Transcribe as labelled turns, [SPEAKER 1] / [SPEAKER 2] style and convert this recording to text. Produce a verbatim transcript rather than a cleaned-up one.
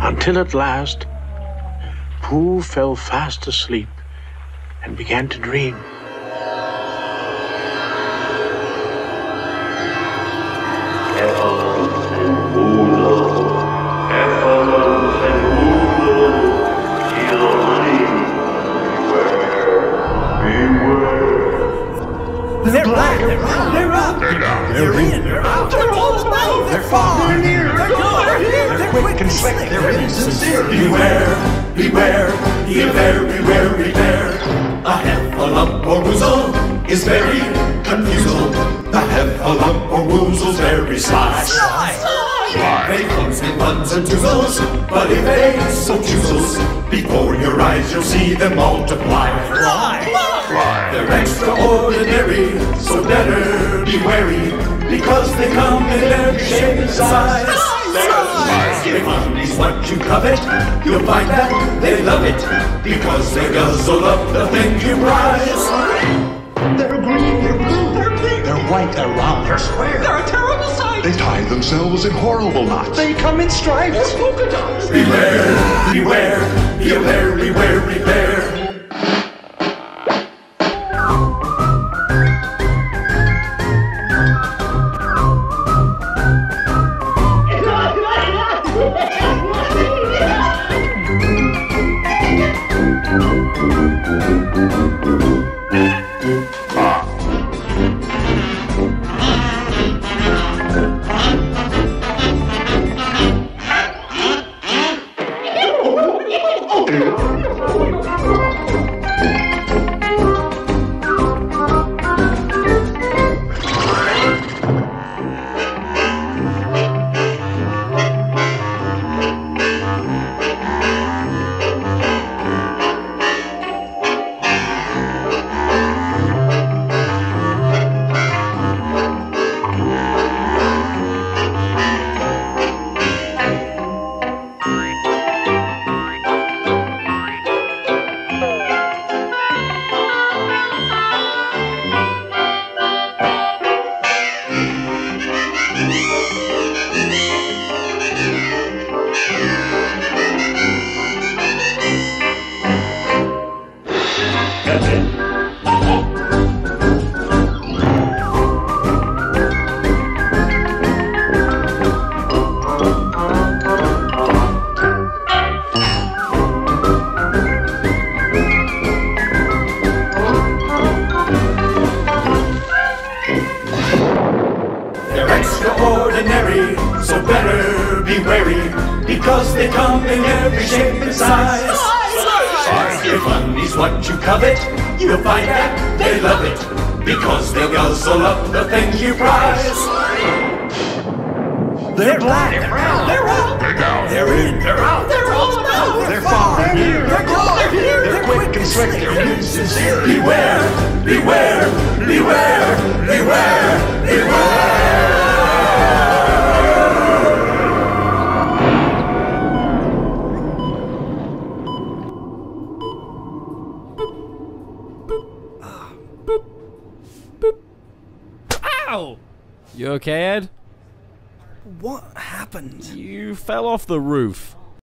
[SPEAKER 1] until at last Pooh fell fast asleep and began to dream.
[SPEAKER 2] They're black, they're round, they're up, they're down, they're in, they're out, they're all about, they're far, they're near, they're gone, they're here, they're quick and slick, they're insincere.
[SPEAKER 3] Beware, beware, beware, beware, beware. A heffalump or woozle is very confusal. A heffalump or woozle's very sly.
[SPEAKER 2] Sly, sly.
[SPEAKER 3] They clumps in buns and toozles, but if they so choozles, before your eyes you'll see them multiply.
[SPEAKER 2] Fly, fly.
[SPEAKER 3] They're extraordinary, so better be wary, because they come in every shape and size. If money's what you covet, you'll find that they love it, because they guzzle up the things you prize.
[SPEAKER 2] They're green, they're blue, they're pink, they're white, they're round, they're square, they're a terrible sight.
[SPEAKER 4] They tie themselves in horrible knots.
[SPEAKER 2] They come in stripes, they're polka dots.
[SPEAKER 3] Beware, beware, beware, beware, beware. Extraordinary, so better be wary, because they come in every shape and size. If money's what you covet, you'll find that they love it, because they guzzle up the things you prize.
[SPEAKER 2] They're black, they're brown, they're up,
[SPEAKER 4] They're down.
[SPEAKER 2] they're in, they're out, they're all about, they're far, they're near, they're gone, they're here, they're quick and slick, they're insincere.
[SPEAKER 3] Beware, beware, beware, beware, beware.
[SPEAKER 5] Ow! You okay, Ed?
[SPEAKER 2] What happened?
[SPEAKER 5] You fell off the roof.